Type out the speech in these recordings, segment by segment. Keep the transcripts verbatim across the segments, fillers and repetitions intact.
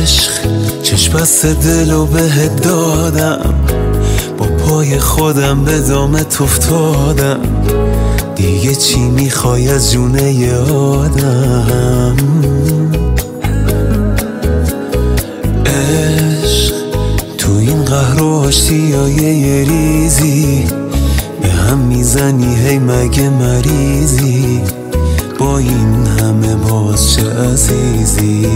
عشق چشم بسته دلو بهت دادم، با پای خودم به دامت افتادم، دیگه چی میخوای از جونه ی آدم؟ عشق تو این قهر و آشتیای یه ریزی به هم میزنی، هی مگه مریضی؟ با این همه باز چه عزیزی؟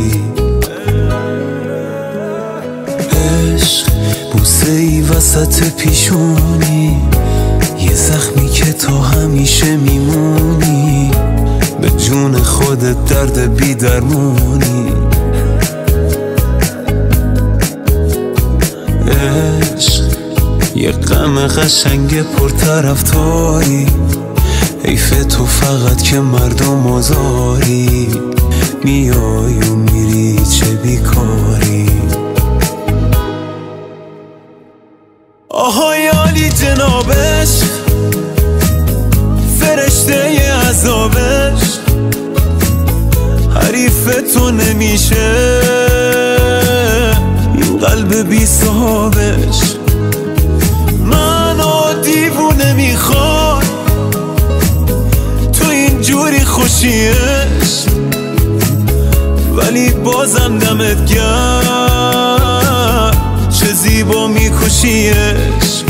عشق بوسه ای وسط پیشونی، یه زخمی که تو همیشه میمونی، به جون خودت درد بی درمونی. عشق یه غم قشنگ پرطرفداری، حیف تو فقط که مردم آزاری، میای و میری چه بیکاری. آهای عالی جنابش، فرشته ی عذابش، حریف تو نمیشه این قلب بی صاحبش. منو دیوونه میخواد تو اینجوری خوشیش، ولی بازم دمت گرم چه زیبا میکشیش.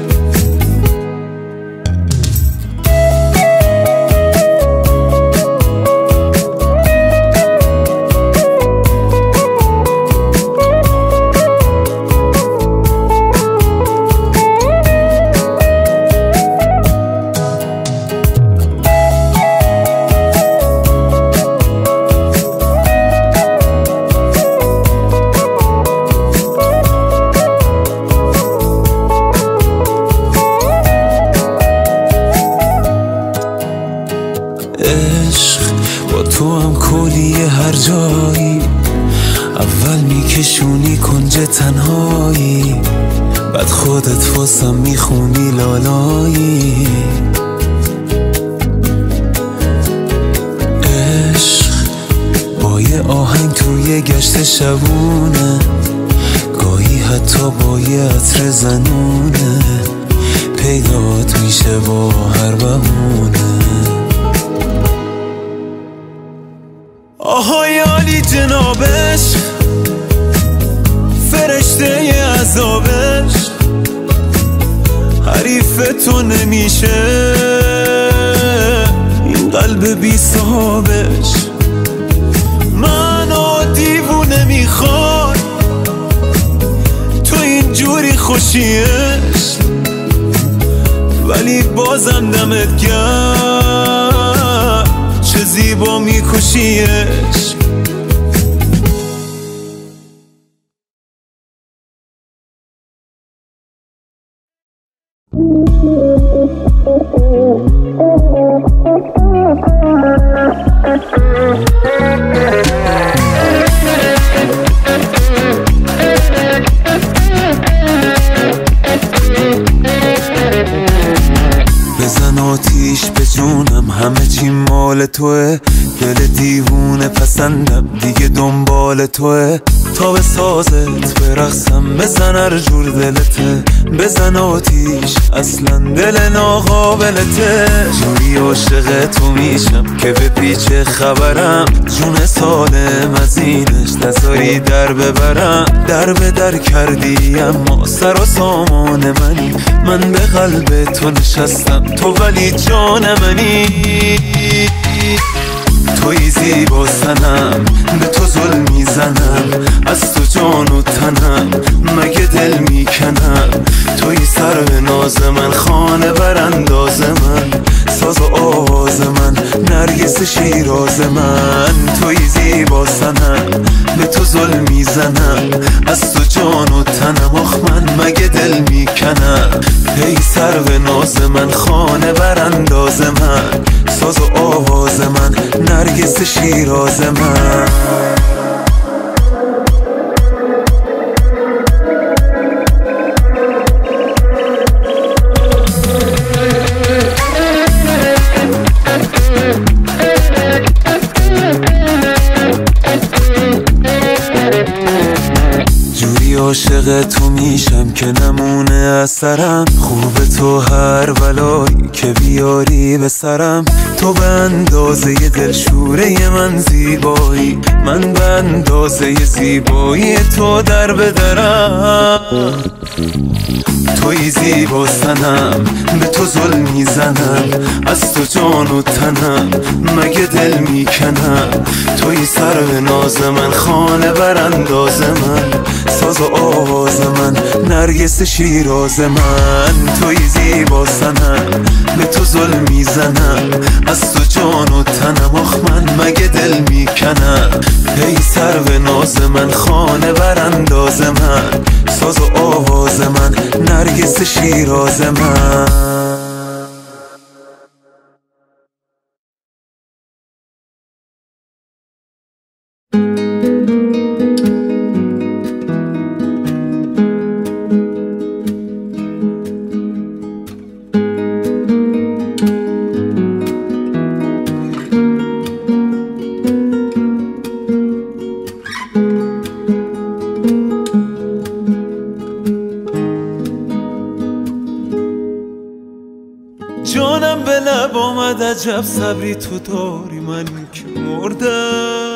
عشق با تو هم کلیه هر جایی، اول میکشونی کنج تنهایی، بعد خودت واسم میخونی لالایی. عشق با یه آهنگ توی گشت شبونه، گاهی حتی با یه عطر زنونه، پیدات میشه با هر بهونه. آهای عالی جنابش، فرشته ی عذابش، حریف تو نمیشه این قلب بی صاحبش. منو دیوونه میخواد تو اینجوری خوشیش، ولی بازم دمت گرم چه زیبا میکشیش. بزن آتیش به جونم، همه چی مال توه، دل دیوونه پسندم دیگه دنبال توه، تا به سازت برقصم بزن هر جور دلته، بزن آتیش اصلا دل ناقابلته، جوری عاشق تو میشم که به پیچ خبرم، جون سالم از اینش نذاری در ببرم، در به در کردی اما سر و سامان منی، من به قلب تو نشستم تو ولی جان منی. توی زیبا سنم به تو ظلم میزنم، از تو جان و تنم مگه دل میکنم، توی سر به ناز من، خانه برانداز من، ساز و آواز من، نرگس شیراز من. توی زیبا سنم به تو ظلم میزنم، از تو جان و تنم، آخ من مگه دل میکنم، هی سر به ناز من، خانه برانداز من، ساز و آواز من، نرگس شیراز من. We'll be right back. عاشق تو میشم که نمونه اثرم. خوب تو هر ولایی که بیاری به سرم. تو به اندازه دلشوره من زیبایی، من به اندازه زیبایی تو در بدرم. توی زیبا سنم، به تو ظلم میزنم، از تو جان و تنم مگه دل میکنم. توی سر به ناز من، خانه برانداز من، ساز و آواز من، نرگس شیراز من. توی زیبا سنم، به تو ظلم میزنم، از تو جان و تنم، آخ من مگه دل میکنم. ای سر به ناز من، خانه برانداز من، ساز و آواز من، نرگس شیراز من. جانم به لب آمد، عجب صبری تو داری، من که مردم.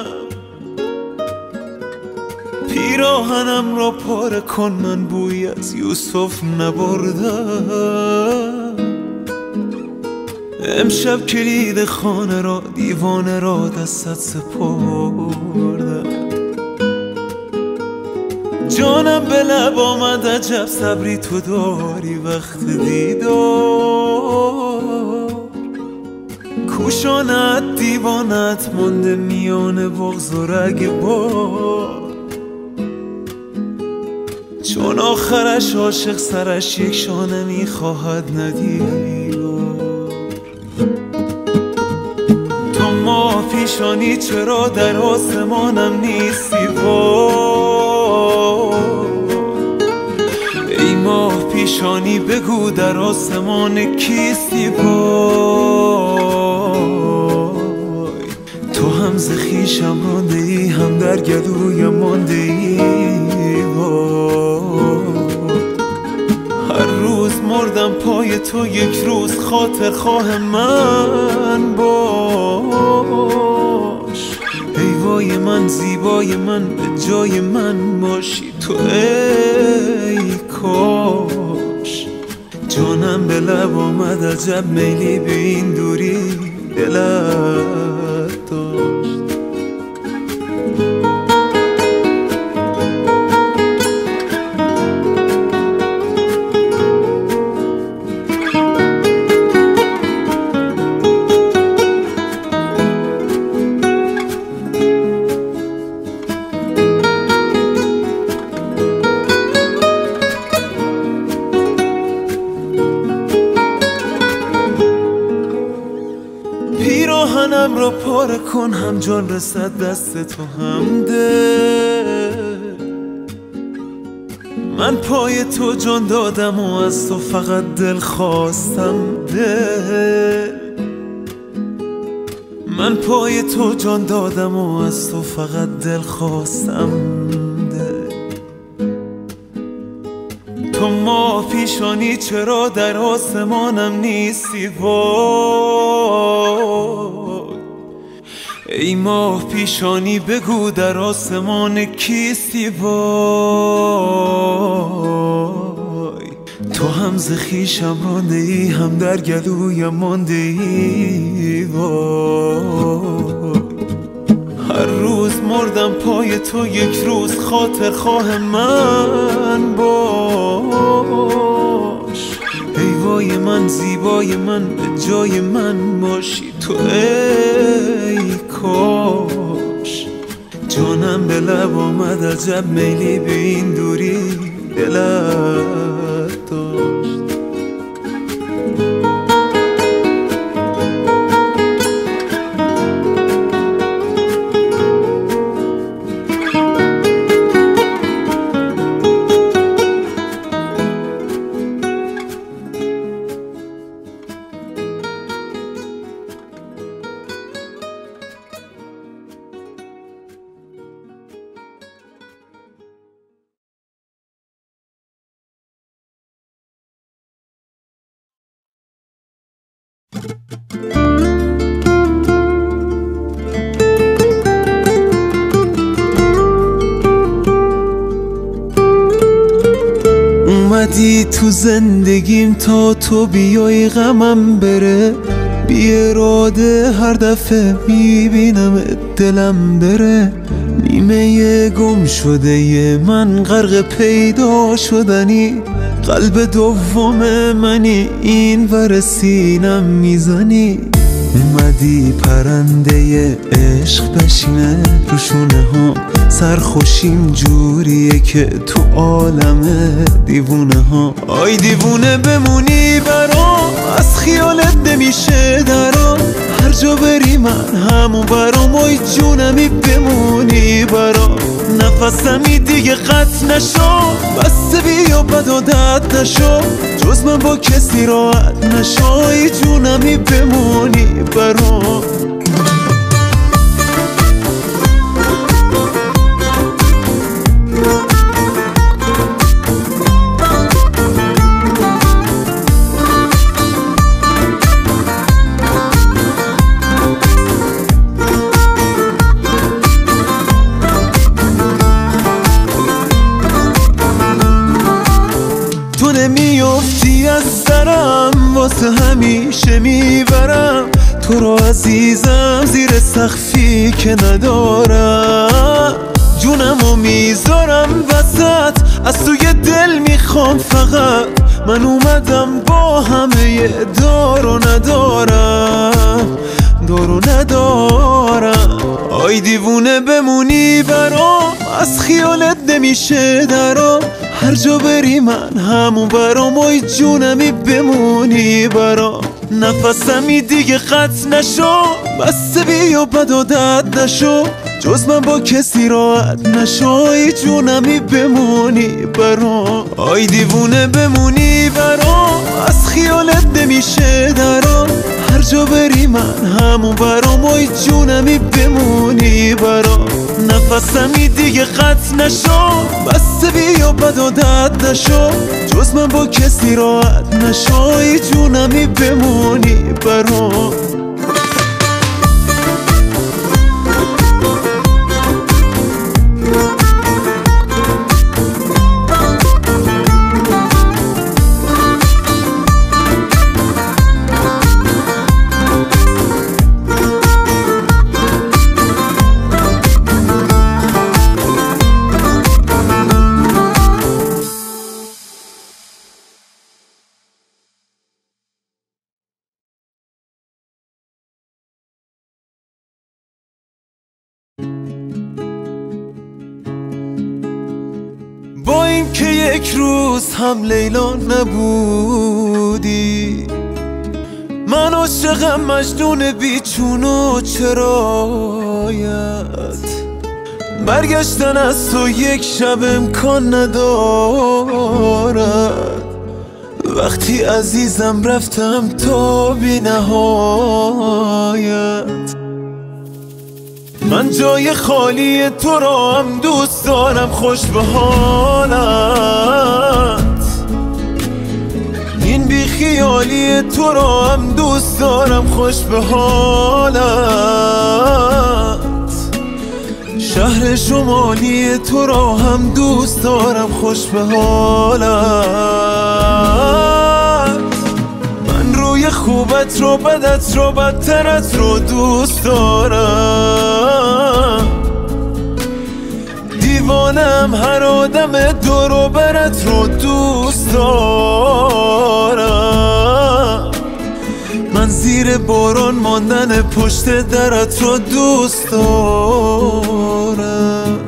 پیراهنم را پاره کن، من بوی از یوسف نبردم. امشب کلید خانه را، دیوانه را دستت سپردم. جانم به لب آمد، عجب صبری تو داری وقت دیدار. کوشانت دیوانت مانده میان بغض و رگبار. چون آخرش عاشق سرش یک شانه میخواهد ندیدار. تو ماه پیشانی چرا در آسمانم نیستی وای. ای ماه پیشانی بگو در آسمان کیستی وای. تو هم ز خویشم رانده ای، هم در گلویم مانده ای وای. هر روز مردم پای تو، یک روز خاطر خواه من باش. ای وای من، زیبای من، به جای من باشی تو ای کاش. جانم به لب آمد، عجب میلی به این دوری دلت داشت. پیراهنم را پاره کن، هم جان رسد دست تو هم دل. من پای تو جان دادم و از تو فقط دل خواستم دل. من پای تو جان دادم و از تو فقط دل خواستم دل. تو ماه پیشانی چرا در آسمانم نیستی وای. ای ماه پیشانی بگو در آسمان کیستی وای. تو هم ز خویشم رانده ای، هم در گلویم مانده ای وای. هر روز مردم پای تو، یک روز خاطر خواه من باش. ای وای من، زیبای من، به جای من باشی تو ای کاش. جانم به لب آمد، عجب میلی به این دوری دلت داشت. اومدی تو زندگیم تا تو بیای غمم بره، بی اراده هر دفعه میبینم دلم بره. نیمه گم شده ی من غرق پیدا شدنی، قلب دوم منی این ور سینم میزنی. اومدی پرنده عشق بشینه رو شونه ها، سرخوشیم جوریه که تو عالم دیوونه ها. آی دیوونه بمونی برام، از خیالت نمیشه درام، هر جا بری من همون برام. آی جونمی بمونی برام، نفسمی دیگه قطع نشو، بسته بیا بد و دد نشو، جز من با کسی راحت نشو. آی جونمی بمونی برام. تو نمیافتی از سرم، واسه همیشه میبرم تو رو عزیزم، زیر سقفی که ندارم. جونمو میذارم وسط، از توی دل میخوام فقط. من اومدم با همه دار و ندارم، دار و ندارم. آی دیوونه بمونی برام، از خیالت نمیشه درام، هر جا بری من همون برام. آی جونمی بمونی برام، نفسمی دیگه قطع نشو، بسته بیا بد و دد نشو، جز من با کسی راحت نشو. آی جونمی بمونی برام. آی دیوونه بمونی برام، از خیالت نمیشه درام، هر جا بری من همون برام. آی جونمی بمونی برام، نفسمی دیگه قطع نشو، بسته بیا بد و دد نشو، جز من با کسی راحت نشو. آی جونمی بمونی برام. با این که یک روز هم لیلا نبودی، من عاشقم مجنون بیچون و چرایت. برگشتن از تو یک شب امکان ندارد، وقتی عزیزم رفتم تا بی نهایت. من جای خالی تو را هم دوست دارم، خوش به حالت. این بی خیالی تو را هم دوست دارم، خوش به حالت. شهر شمالی تو را هم دوست دارم، خوش به حالت. من روی خوبت رو بدت رو بدترت رو دوست دارم، دیوانم هر آدم دور و برت رو دوست دارم. من زیر باران ماندن پشت درت رو دوست دارم.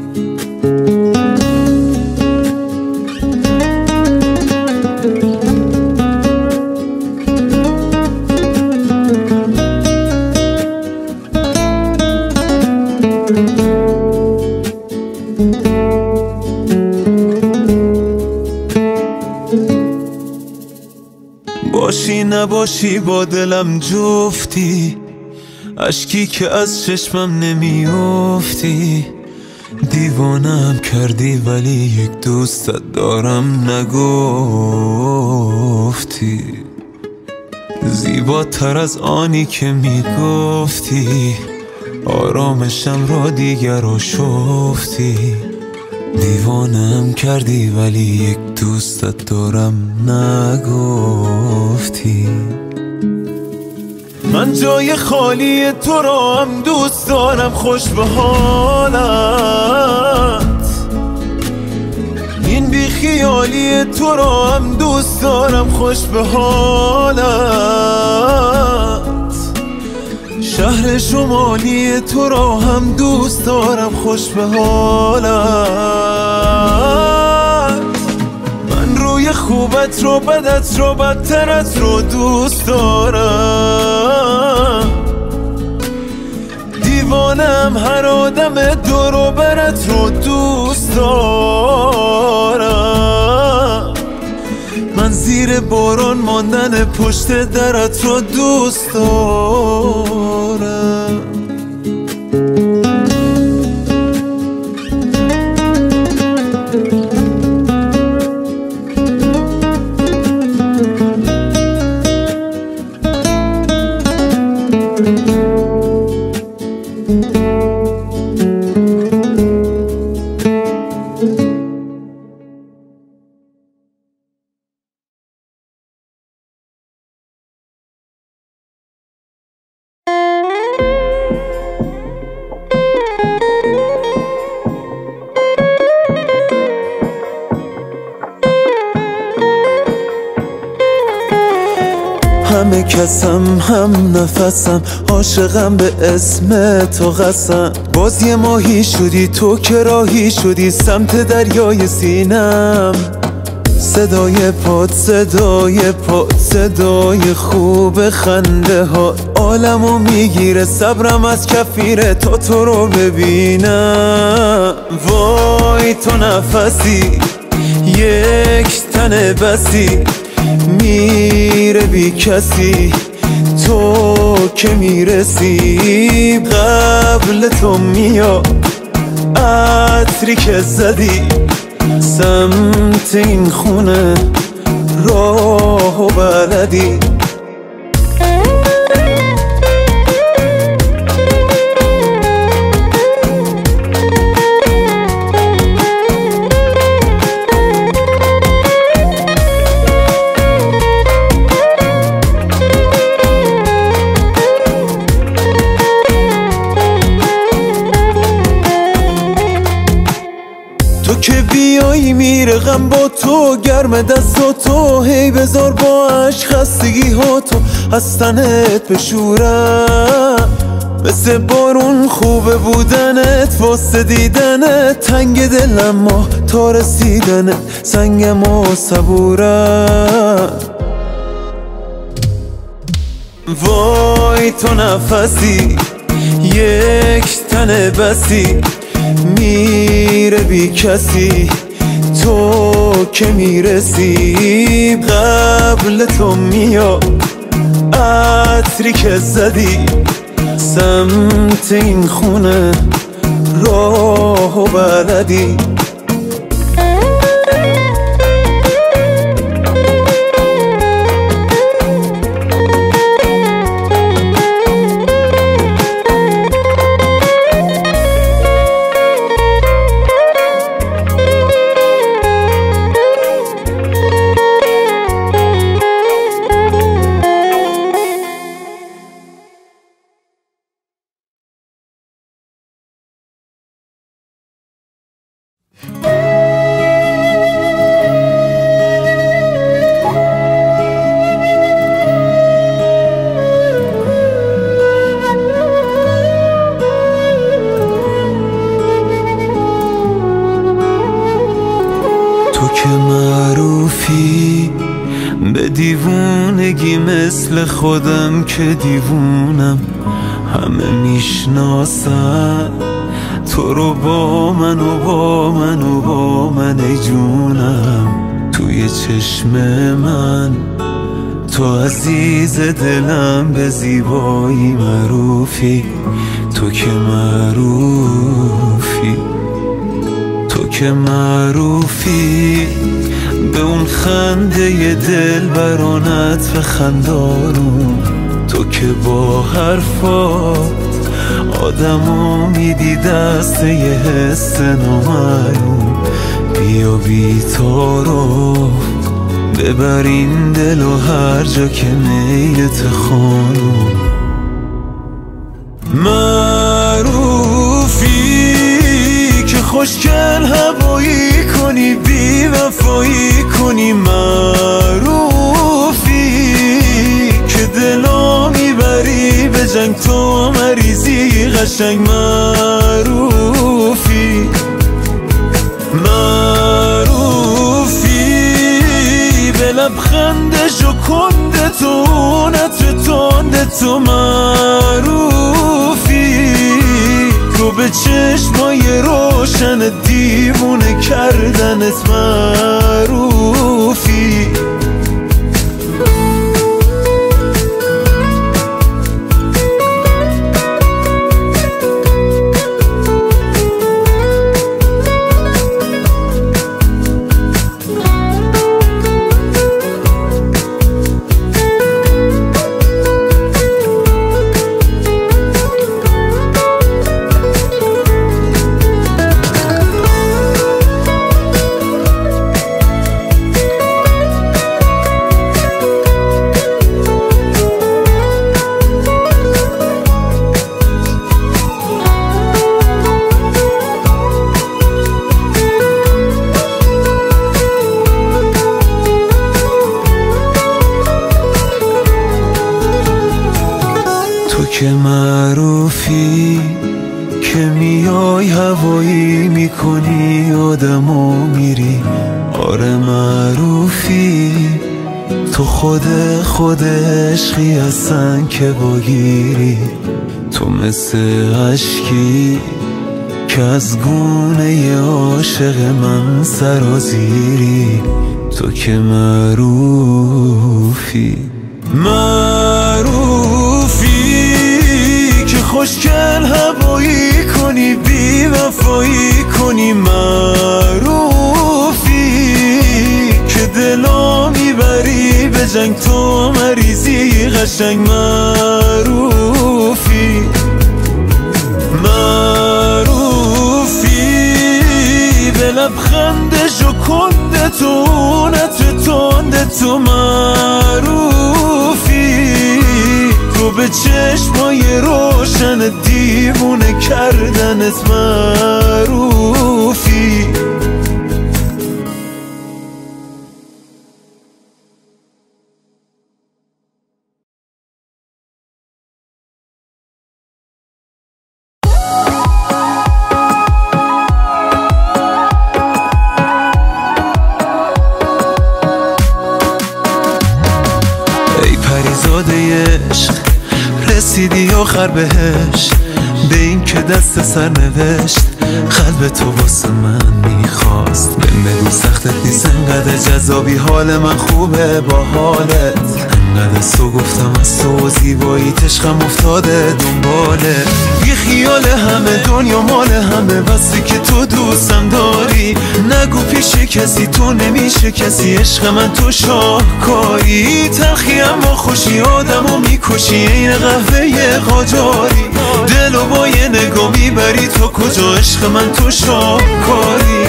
باشی نباشی با دلم جفتی، اشکی که از چشمم نمیافتی. دیوانم کردی ولی یک دوستت دارم نگفتی. زیباتر از آنی که میگفتی، آرامشم را دیگر رو شفتی. دیوانم کردی ولی یک دوستت دارم نگفتی. من جای خالی تو را هم دوست دارم، خوش به حالت. این بی خیالی تو را هم دوست دارم، خوش به حالت. شهر شمالی تو را هم دوست دارم، خوش به حالت. من روی خوبت رو، بدت رو، بدترت رو دوست دارم. دیوانم هر آدم دور و برت رو دوست دارم. من زیر باران ماندن پشت درت رو دوست دارم. همه کسم هم نفسم، عاشقم به اسم تو قسم. باز یه ماهی شدی تو که راهی شدی سمت دریای سینم. صدای پاد، صدای پاد، صدای خوب خنده ها عالمو میگیره. صبرم از کفیره تا تو رو ببینم. وای تو نفسی، یک تن بسی، میره بی کسی تو که میرسی. قبل تو میاد عطری که زدی سمت این خونه راه و بلدی. تو که بیایی میره غم با تو، گرم دست و تو هی بذار با عشق خستگی ها تو از تنت بشورم. مثل بارون خوبه بودنت، واسه دیدنت تنگ دلم ما تا رسیدنت سنگم و صبورم. وای تو نفسی، یک تن بسی، میره بی کسی تو که میرسی. قبل تو میاد عطری که زدی سمت این خونه راه و بلدی. به دیوونگی مثل خودم که دیوونم، همه میشناسن تو رو با من و با من و با من ای جونم. توی چشم من تو عزیز دلم، به زیبایی معروفی، تو که معروفی، تو که معروفی. به اون خنده دل برانت و خندانون. تو که با حرفات آدمو میدی دست یه حس نامعلوم. بیا بی تعارف ببر این دل و هر جا که میلت خانوم. معروفی که خوشگل هوایی کنی، بی وفایی کنی. معروفی که دلا میبری به جنگ، تو مریضی قشنگ. معروفی معروفی به لبخند ژوکنده تو، نطر تنده تو. معروفی تو به چشمای روشن دیوونه کردنت. معروفی که معروفی که میای هوایی میکنی آدمو میری. آره معروفی تو خود خود عشقی هستن که باگیری. تو مثل عشقی که از گونه عاشق من سرازیری. تو که معروفی معروفی که خوشگل هوایی کنی، بی وفایی کنی. معروفی که دلا میبری به جنگ، تو مریضی قشنگ. معروفی معروفی به لبخند ژوکنده تو، نطر تنده تو. معروفی تو به چشمای روشن دیوونه کردنت. معروفی ای پریزاده عشق رسیدی آخر بهش، به این که دست سر نوشت قلب تو واسه من میخواست. بهم بگو سختت نیست انقدر جذابی، حال من خوبه با حالت. انقدر سو گفتم از تو زیبایی عشقم افتاده دنباله. بی خیال همه دنیا مال همه، بسی که تو دوستم داری. نگو پیش کسی تو نمیشه کسی، عشق من تو شاهکاری. تلخی اما خوشی آدمو میکشی، این قهوه قاجاری. دلو با یه نگاه میبری تو کجا، عشق من تو شاهکاری.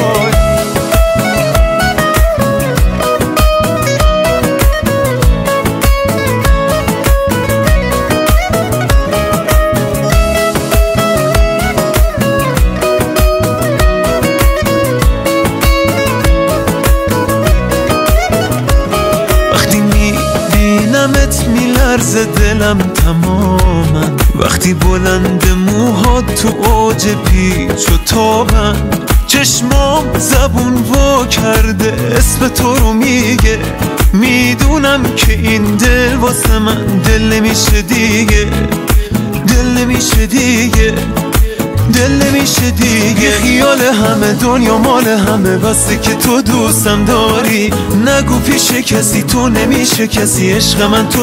میلرزه دلم تماما وقتی بلند موهات تو اوج پیچ و تابم. چشمام زبون وا کرده اسم تو رو میگه. میدونم که این دل واسه من دل نمیشه دیگه، دل نمیشه دیگه، دل نمیشه دیگه. خیال همه دنیا مال همه، بسته که تو دوستم داری. نگو پیش کسی تو نمیشه کسی، عشق من تو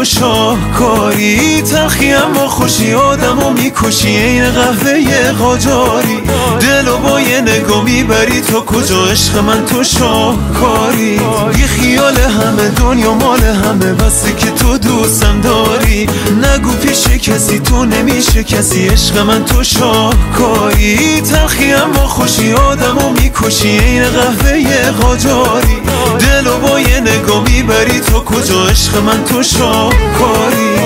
شاهکاری. تلخی اما خوشی آدمو میکشی، این قهوه قاجاری. دلو با یه نگاه میبری تو کجا عشق من تو شاهکاری بی خیال همه دنیا مال همه بسه که تو دوستم داری نگو پیش کسی تو نمیشه کسی عشق من تو شاهکاری تلخی اما خوشی آدمو میکشی این قهوه قاجاری دلو با یه نگاه میبری تو کجا عشق من تو شاهکاری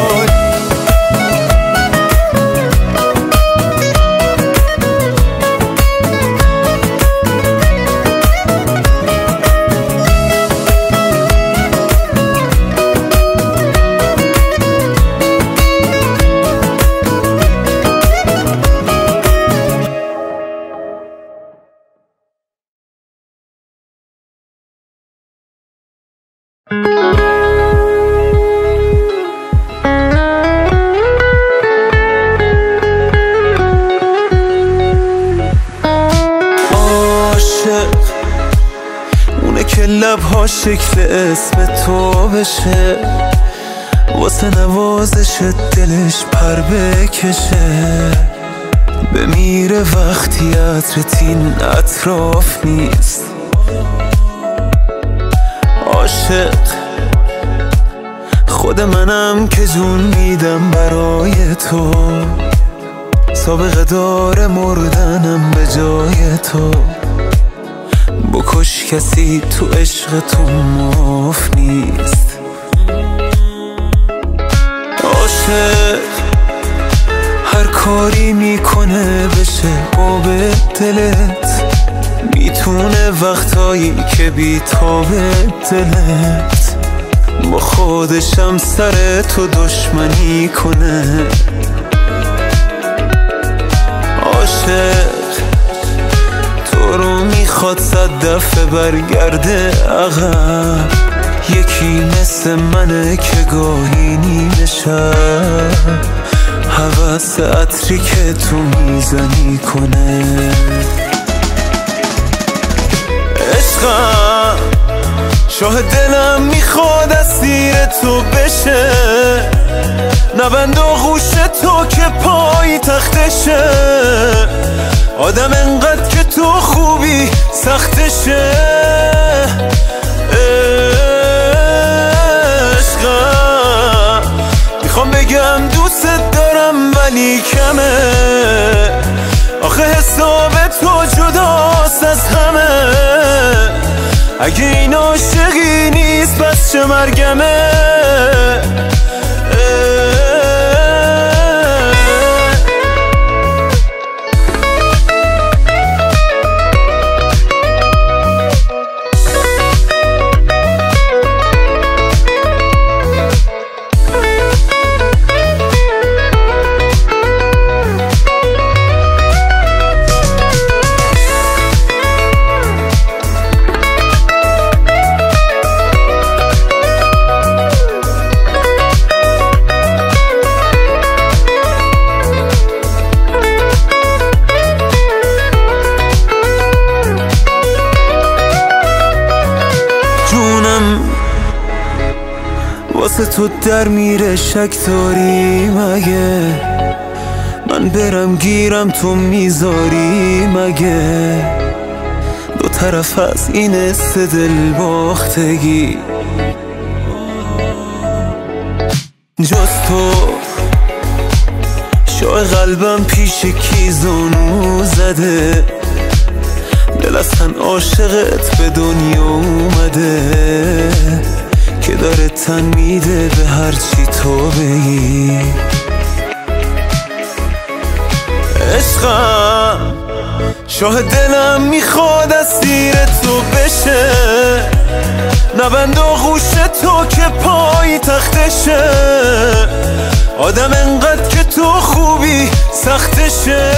که لبها شکل اسم تو بشه واسه نوازش دلش پر بکشه بمیره وقتی عطرت این اطراف نیست عاشق خود منم که جون میدم برای تو سابقه داره مردنم به جای تو بکش کسی تو عشق تو معاف نیست عاشق هر کاری میکنه بشه باب دلت میتونه وقتایی که بیتاب دلت با خودشم سر تو دشمنی کنه عاشق تو رو میخواد صد دفعه برگرده عقب یکی مثل منه که گاهی نیمه شب هوس عطری که تو میزنی کنه عشقم شاه دلم میخواد اسیر تو بشه نبند آغوش تو که پای تختشه آدم انقدر که تو خوبی سختشه عشقم میخوام بگم دوست دارم ولی کمه آخه حساب تو جداست از همه اگه این عاشقی نیست پس چه مرگمه واسه تو در میره شک داری مگه من برم گیرم تو میذاری مگه دو طرف از این است دل باختگی جز تو شای قلبم پیش کی زانو زده دل اصلا عاشقت به دنیا اومده که داره تن میده به هرچی تو بگی عشقم شاه دلم میخواد اسیر تو بشه نبند آغوش تو که پای تختشه آدم انقدر که تو خوبی سختشه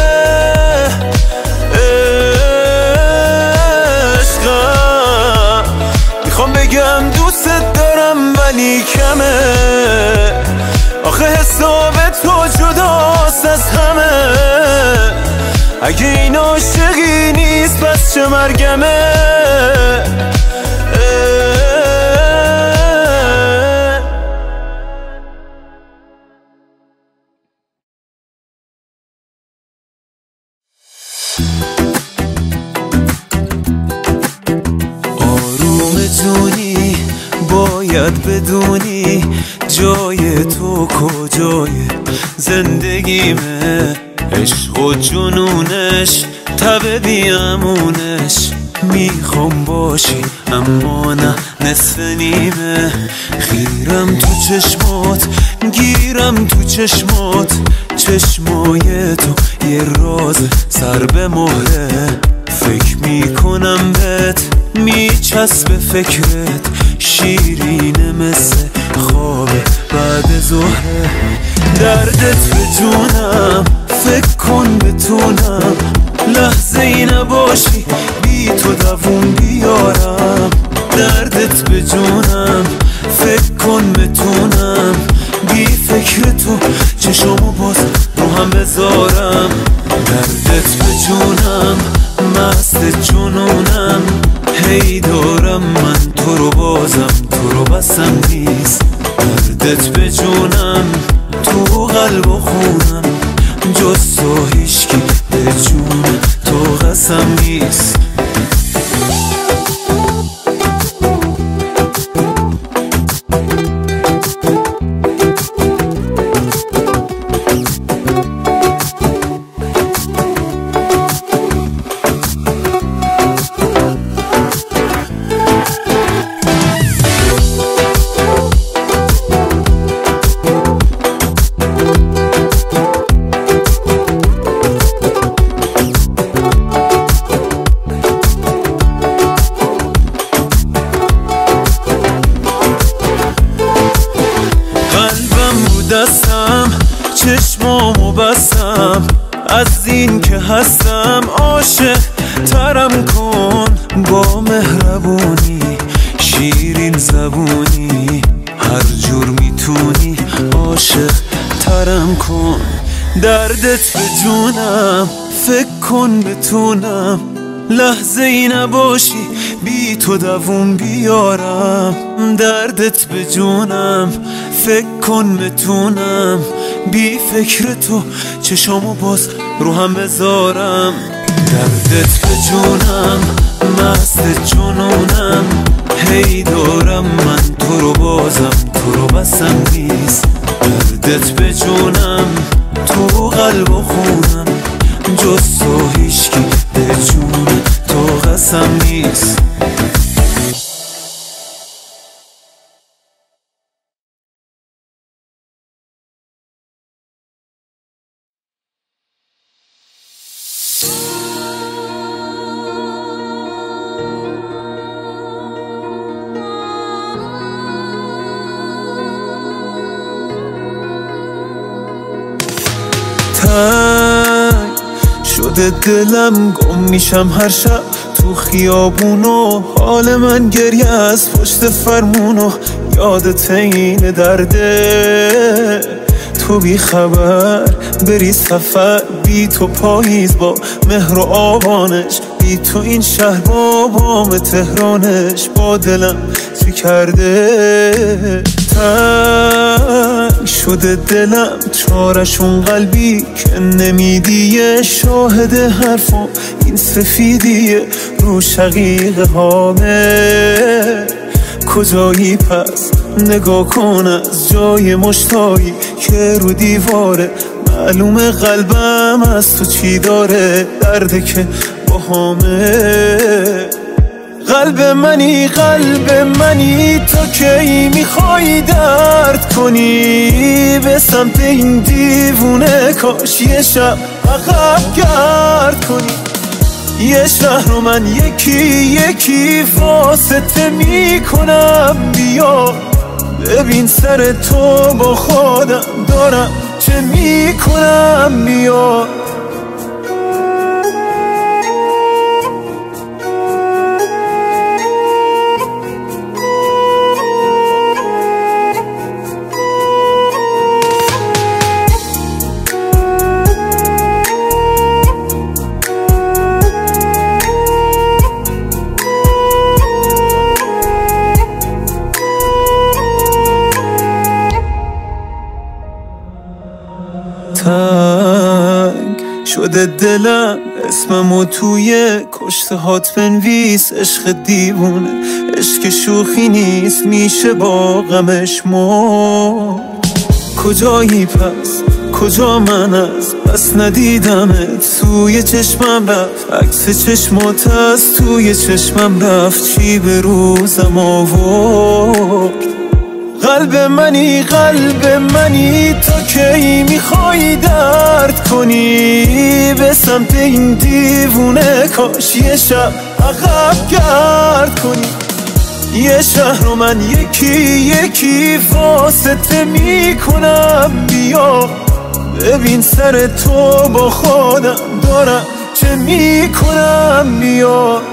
عشقم میخوام بگم دوست دارم ولی کمه آخه حساب تو جداست از همه اگه این عاشقی نیست پس چه مرگمه We'll be right back. باید بدونی جای تو کجای زندگیمه. عشق و جنونش تب بیامونش میخوام باشی اما نه نصف نیمه. خیرم تو چشمات گیرم تو چشمات، چشمای تو یه راز سر به مهره. فکر میکنم بهت میچسبه فکرت، شیرینه مثل خواب بعد ظهره. دردت به جونم فکر کن بتونم لحظه ای نباشی بی تو دووم بیارم. دردت به جونم فکر کن بتونم بی فکر تو چشمو باز رو هم بذارم. دردت به جونم مست جنونم، هی دارم من تو رو بازم تو رو بسم نیست. دردت به جونم تو قلب و خونم، جز تو هیچکی به جون تو قسم نیست. دستم چشمامو بستم، از این که هستم عاشق ترم کن. با مهربونی شیرین زبونی هر جور میتونی عاشق ترم کن. دردت به جونم فکر کن بتونم لحظه ای نباشی بی تو دووم بیارم. دردت به جونم فکر کن بتونم بی فکر تو چشامو باز رو هم بذارم. دردت به جونم مست جنونم، هی دارم من تو رو بازم تو رو بسم نیست. دردت به جونم تو قلب و خونم، جز تو هیچکی به جون تو قسم نیست. تنگ شده دلم گم میشم هر شب تو خیابونو، حال من گریه از پشت فرمونو. یادت این درده تو بی خبر بری سفر بی تو پاییز با مهر و آبانش، بی تو این شهر با بام تهرانش با دلم چی کرده. تنگ شده دلم چارشون قلبی که نمیدیه، شاهد حرفم این سفیدیه رو شقیقه هامه. کجایی پس نگاه کن از جای مشتایی که رو دیواره، معلومه قلبم از تو چی داره. درده که با همه قلب منی قلب منی، تو کی میخوای درد کنی به سمت این دیوونه؟ کاش یه شب عقب گرد کنی. یه شهر رو من یکی یکی واسطه میکنم، بیا ببین سر تو با خودم دارم چه میکنم. بیا تنگ شده دلم اسممو توی کشته هات بنویس. عشق دیوونه عشق شوخی نیست میشه با غمش مرد. کجایی پس کجا من از بس ندیدمت، توی چشمم رفت عکس چشمات از توی چشمم رفت، چی به روزم آورد. قلب منی قلب منی تا کی میخوای درد کنی، به سمت این دیوونه کاش یه شب عقب گرد کنی. یه شهر رو من یکی یکی واسطه میکنم، بیا ببین سر تو با خودم دارم چه میکنم، بیا